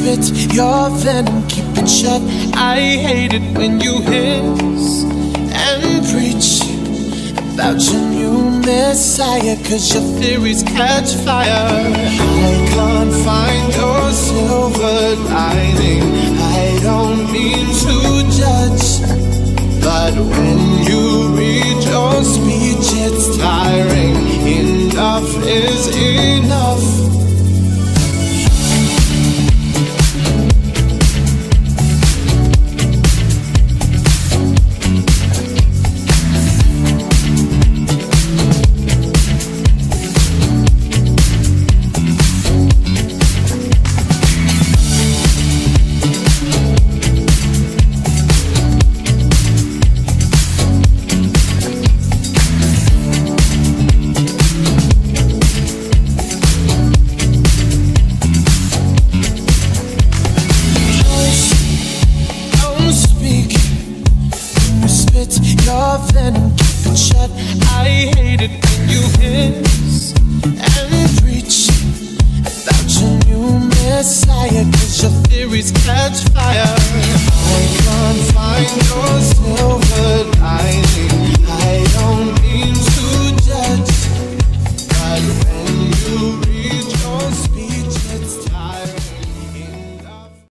spit your venom, keep it shut. I hate it when you hiss and preach about your new messiah, 'cause your theories catch fire. I can't find your silver lining. I don't mean to judge, but when you read your speech, it's tiring. Enough is enough. Your venom, keep it shut. I hate it when you hiss and preach about your new messiah, 'cause your theories catch fire. I can't find your silver